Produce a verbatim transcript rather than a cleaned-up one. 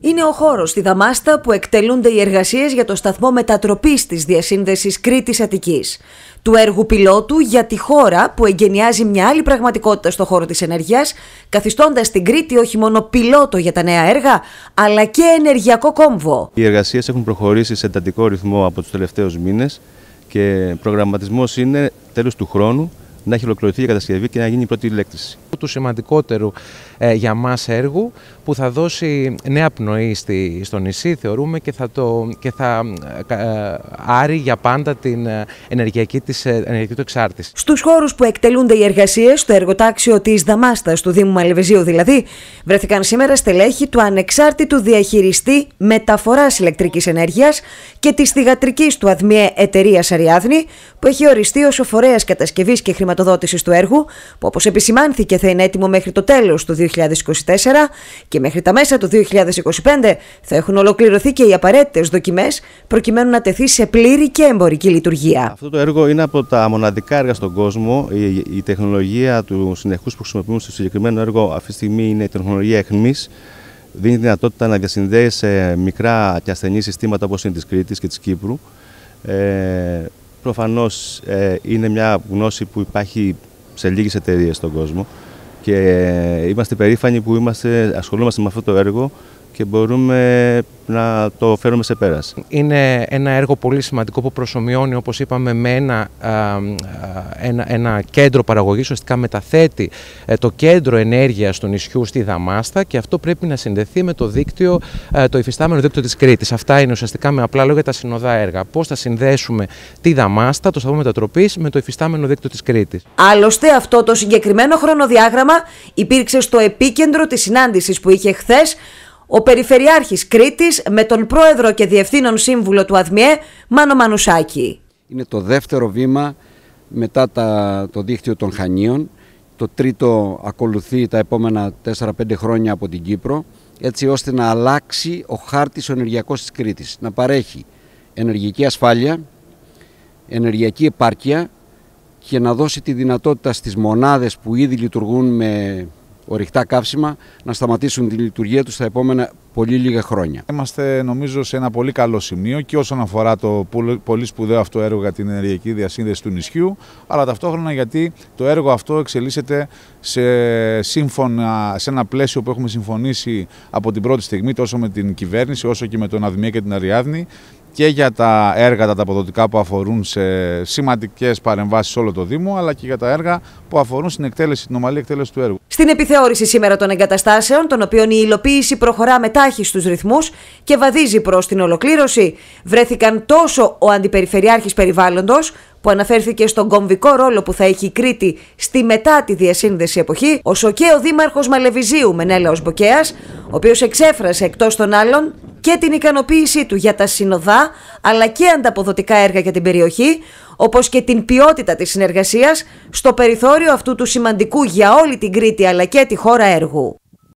Είναι ο χώρος στη Δαμάστα που εκτελούνται οι εργασίες για το σταθμό μετατροπής της διασύνδεσης Κρήτης-Αττικής. Του έργου πιλότου για τη χώρα που εγκαινιάζει μια άλλη πραγματικότητα στον χώρο της ενέργειας, καθιστώντας την Κρήτη όχι μόνο πιλότο για τα νέα έργα, αλλά και ενεργειακό κόμβο. Οι εργασίες έχουν προχωρήσει σε εντατικό ρυθμό από τους τελευταίους μήνες και προγραμματισμός είναι τέλος του χρόνου να έχει ολοκληρωθεί η κατασκευή και να γίνει η πρώτη ηλέκτριση. Του σημαντικότερου ε, για μας έργου που θα δώσει νέα πνοή στη, στο νησί, θεωρούμε, και θα, το, και θα ε, άρει για πάντα την ενεργειακή, της, ενεργειακή του εξάρτηση. Στους χώρους που εκτελούνται οι εργασίες, στο εργοτάξιο της Δαμάστας, του Δήμου Μαλεβιζίου δηλαδή, βρέθηκαν σήμερα στελέχη του ανεξάρτητου διαχειριστή μεταφοράς ηλεκτρικής ενέργειας και της θυγατρικής του ΑΔΜΙΕ εταιρείας Αριάδνη, που έχει οριστεί ως ο φορέας κατασκευής και χρηματοδότησης του έργου, που όπως επισημάνθηκε θα είναι έτοιμο μέχρι το τέλος του δύο χιλιάδες είκοσι τέσσερα και μέχρι τα μέσα του δύο χιλιάδες είκοσι πέντε θα έχουν ολοκληρωθεί και οι απαραίτητες δοκιμές προκειμένου να τεθεί σε πλήρη και εμπορική λειτουργία. Αυτό το έργο είναι από τα μοναδικά έργα στον κόσμο. Η, η τεχνολογία του συνεχούς που χρησιμοποιούμε στο συγκεκριμένο έργο αυτή τη στιγμή είναι η τεχνολογία αιχμής. Δίνει δυνατότητα να διασυνδέει σε μικρά και ασθενή συστήματα όπως είναι της Κρήτης και της Κύπρου. Ε, προφανώς ε, είναι μια γνώση που υπάρχει σε λίγες εταιρείες στον κόσμο και είμαστε περήφανοι που είμαστε, ασχολούμαστε με αυτό το έργο και μπορούμε να το φέρουμε σε πέρας. Είναι ένα έργο πολύ σημαντικό που προσομοιώνει, όπως είπαμε, με ένα, ένα, ένα κέντρο παραγωγής, ουσιαστικά μεταθέτει το κέντρο ενέργειας του νησιού στη Δαμάστα, και αυτό πρέπει να συνδεθεί με το δίκτυο, το υφιστάμενο δίκτυο της Κρήτης. Αυτά είναι ουσιαστικά, με απλά λόγια, τα συνοδά έργα. Πώς θα συνδέσουμε τη Δαμάστα, το σταθμό μετατροπής, με το υφιστάμενο δίκτυο της Κρήτης. Άλλωστε, αυτό το συγκεκριμένο χρονοδιάγραμμα υπήρξε στο επίκεντρο της συνάντησης που είχε χθες ο Περιφερειάρχης Κρήτης με τον Πρόεδρο και Διευθύνων Σύμβουλο του ΑΔΜΙΕ, Μάνο Μανουσάκη. Είναι το δεύτερο βήμα μετά τα, το δίκτυο των Χανίων. Το τρίτο ακολουθεί τα επόμενα τέσσερα πέντε χρόνια από την Κύπρο, έτσι ώστε να αλλάξει ο χάρτης ο ενεργειακός της Κρήτης. Να παρέχει ενεργειακή ασφάλεια, ενεργειακή επάρκεια και να δώσει τη δυνατότητα στις μονάδες που ήδη λειτουργούν με ορυκτά καύσιμα να σταματήσουν τη λειτουργία τους στα επόμενα πολύ λίγα χρόνια. Είμαστε, νομίζω, σε ένα πολύ καλό σημείο και όσον αφορά το πολύ σπουδαίο αυτό έργο για την ενεργειακή διασύνδεση του νησιού, αλλά ταυτόχρονα γιατί το έργο αυτό εξελίσσεται σε, σύμφωνα, σε ένα πλαίσιο που έχουμε συμφωνήσει από την πρώτη στιγμή, τόσο με την κυβέρνηση όσο και με τον ΑΔΜΙΕ και την Αριάδνη, και για τα έργα τα αποδοτικά που αφορούν σε σημαντικές παρεμβάσεις σε όλο το Δήμο, αλλά και για τα έργα που αφορούν στην εκτέλεση, την ομαλή εκτέλεση του έργου. Στην επιθεώρηση σήμερα των εγκαταστάσεων, των οποίων η υλοποίηση προχωρά με τάχιστους ρυθμούς και βαδίζει προς την ολοκλήρωση, βρέθηκαν τόσο ο Αντιπεριφερειάρχης Περιβάλλοντος, που αναφέρθηκε στον κομβικό ρόλο που θα έχει η Κρήτη στη μετά τη διασύνδεση εποχή, όσο και ο Δήμαρχος Μαλεβιζίου Μενέλαος Μποκέας, ο οποίος εξέφρασε εκτός των άλλων και την ικανοποίησή του για τα συνοδά αλλά και ανταποδοτικά έργα για την περιοχή, όπως και την ποιότητα της συνεργασίας στο περιθώριο αυτού του σημαντικού για όλη την Κρήτη αλλά και τη χώρα έργου.